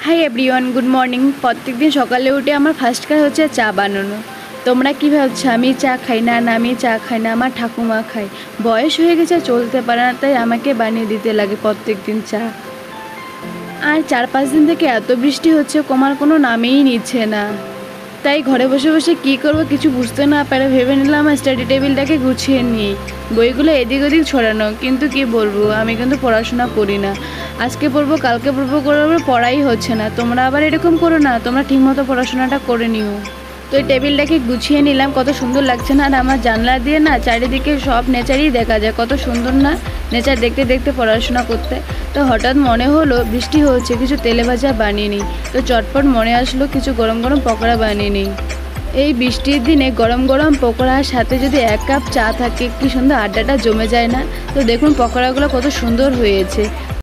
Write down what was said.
Hi everyone, good morning. প্রত্যেকদিন সকালে উঠে আমার ফার্স্ট কাজ হচ্ছে চা বানানো। তোমরা কী ভাবছো আমি চা খাই না? না, আমি চা খাই না, আমার ঠাকুমা খায়। বয়স হয়ে গেছে, চলতে পারে না, তাই আমাকে বানিয়ে দিতে লাগে প্রত্যেক দিন চা। আর 4-5 দিন থেকে এত বৃষ্টি হচ্ছে, কমার কোনো নামেই নিচ্ছে না। তাই ঘরে বসে বসে কী করবো কিছু বুঝতে না পারে ভেবে নিলাম স্টাডি টেবিলটাকে গুছিয়ে নিই। বইগুলো এদিক ওদিক ছড়ানো, কিন্তু কি বলবো, আমি কিন্তু পড়াশোনা করি না। আজকে পড়বো, কালকে পড়বো করে পড়াই হচ্ছে না। তোমরা আবার এরকম করো না, তোমরা ঠিকমতো পড়াশোনাটা করে নিও। তো এই টেবিলটাকে গুছিয়ে নিলাম, কত সুন্দর লাগছে না? আর আমার জানলা দিয়ে না চারিদিকে সব নেচারই দেখা যায়, কত সুন্দর না নেচার দেখতে দেখতে পড়াশোনা করতে। তো হঠাৎ মনে হলো বৃষ্টি হচ্ছে, কিছু তেলে ভাজা বানিয়ে নিই। তো চটপট মনে আসলো কিছু গরম গরম পকোড়া বানিয়ে নিই। এই বৃষ্টির দিনে গরম গরম পকোড়ার সাথে যদি 1 কাপ চা থাকে, কি সুন্দর আড্ডাটা জমে যায় না? তো দেখুন পকোড়াগুলো কত সুন্দর হয়েছে।